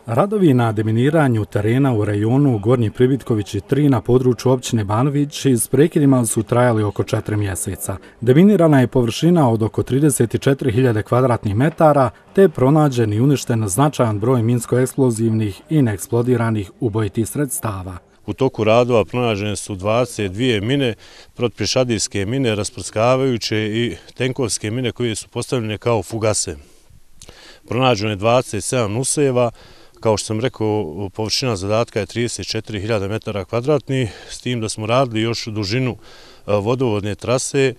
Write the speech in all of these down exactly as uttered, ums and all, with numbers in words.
Radovi na deminiranju terena u rajonu Gornji Pribitković i tri na području općine Banović s prekidima su trajali oko četiri mjeseca. Deminirana je površina od oko trideset četiri hiljade kvadratnih metara, te je pronađen i uništen značajan broj minsko-eksplozivnih i neeksplodiranih ubojitih sredstava. U toku radova pronađene su dvadeset dvije mine, protupješadijske mine, rasprskavajuće i tenkovske mine koje su postavljene kao fugase. Pronađeno je dvadeset sedam usjeva, kao što sam rekao, površina zadatka je trideset četiri hiljade metara kvadratnih, s tim da smo radili još dužinu vodovodne trase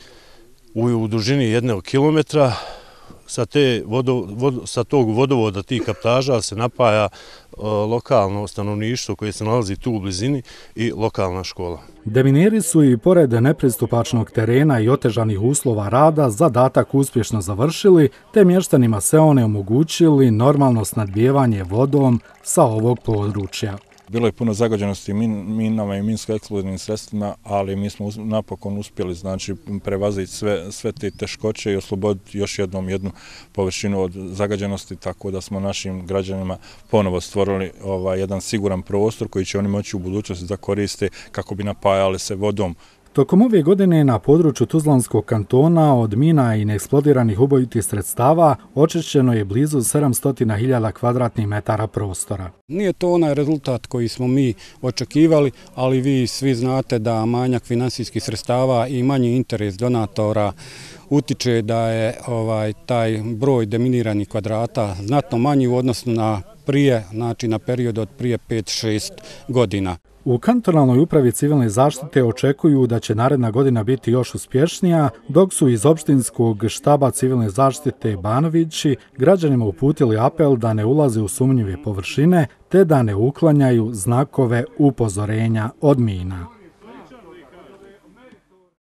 u dužini jednog kilometra. Sa, te vodo, vod, sa tog vodovoda, tih kaptaža se napaja lokalno stanovništvo koje se nalazi tu u blizini i lokalna škola. Demineri su i pored nepristupačnog terena i otežanih uslova rada zadatak uspješno završili, te mještanima seone omogućili normalno snadbijevanje vodom sa ovog područja. Bilo je puno zagađenosti min, minama i minsko-eksplozivnim sredstvima, ali mi smo napokon uspjeli znači, prevaziti sve, sve te teškoće i osloboditi još jednom jednu površinu od zagađenosti, tako da smo našim građanima ponovo stvorili ovaj, jedan siguran prostor koji će oni moći u budućnosti da koriste kako bi napajali se vodom. Tokom ove godine na području Tuzlanskog kantona od mina i neeksplodiranih ubojitih sredstava očišćeno je blizu sedamsto hiljada kvadratnih metara prostora. Nije to onaj rezultat koji smo mi očekivali, ali vi svi znate da manjak finansijskih sredstava i manji interes donatora utiče da je ovaj taj broj deminiranih kvadrata znatno manji u odnosu na prije, znači na period od prije pet šest godina. U kantonalnoj upravi civilne zaštite očekuju da će naredna godina biti još uspješnija, dok su iz opštinskog štaba civilne zaštite Banovići građanima uputili apel da ne ulaze u sumnjive površine te da ne uklanjaju znakove upozorenja od mina.